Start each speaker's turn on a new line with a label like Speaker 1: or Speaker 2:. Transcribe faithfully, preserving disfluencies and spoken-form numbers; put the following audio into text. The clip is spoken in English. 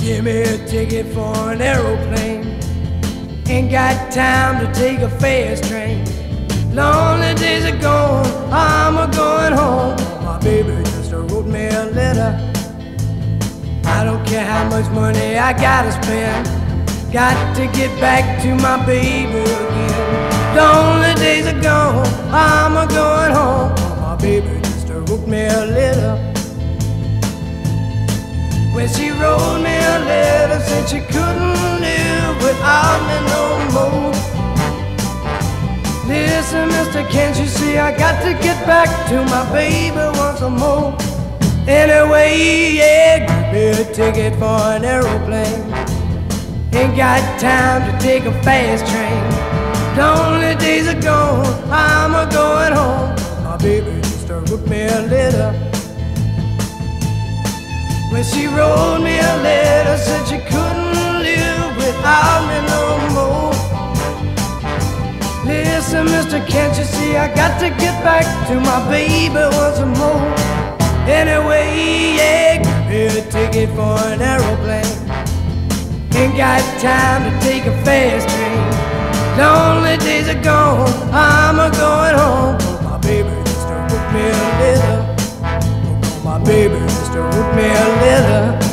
Speaker 1: Give me a ticket for an aeroplane. Ain't got time to take a fast train. Lonely days are gone, I'm a going home. My baby just wrote me a letter. I don't care how much money I gotta spend. Got to get back to my baby again. Lonely days are gone, I'm a going home. My baby just wrote me a letter. When she wrote me a letter, said she couldn't live without me no more. Listen, mister, can't you see I got to get back to my baby once more? Anyway, yeah, give me a ticket for an aeroplane. Ain't got time to take a fast train. Lonely days are gone, I'm a going home. My baby just wrote me a letter. When she wrote me a letter, said she couldn't live without me no more. Listen, mister, can't you see I got to get back to my baby once more? Anyway, yeah, give me a ticket for an aeroplane. Ain't got time to take a fast train. Lonely days are gone, I'm a going home. My baby just wrote me a letter. My baby just wrote me a letter.